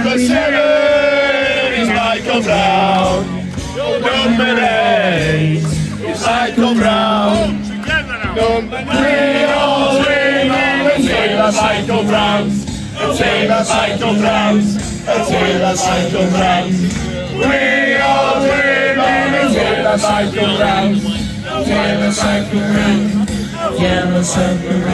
Number 7 is Michael Brown. Number 8 is Michael Brown. Number 3, all three moments, Taylor Michael Browns. Taylor Michael Browns. Taylor Michael Browns. We all dream of Taylor Michael Browns. Taylor Michael Browns. Taylor Michael Browns.